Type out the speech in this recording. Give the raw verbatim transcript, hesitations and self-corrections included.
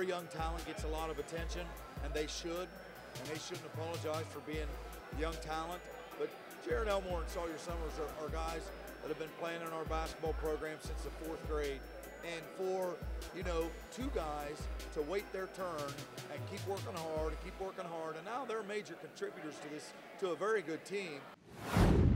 our young talent gets a lot of attention, and they should, and they shouldn't apologize for being young talent. But Jared Elmore and Sawyer Summers are, are guys that have been playing in our basketball program since the fourth grade. And for, you know, two guys to wait their turn and keep working hard and keep working hard, and now they're major contributors to this, to a very good team.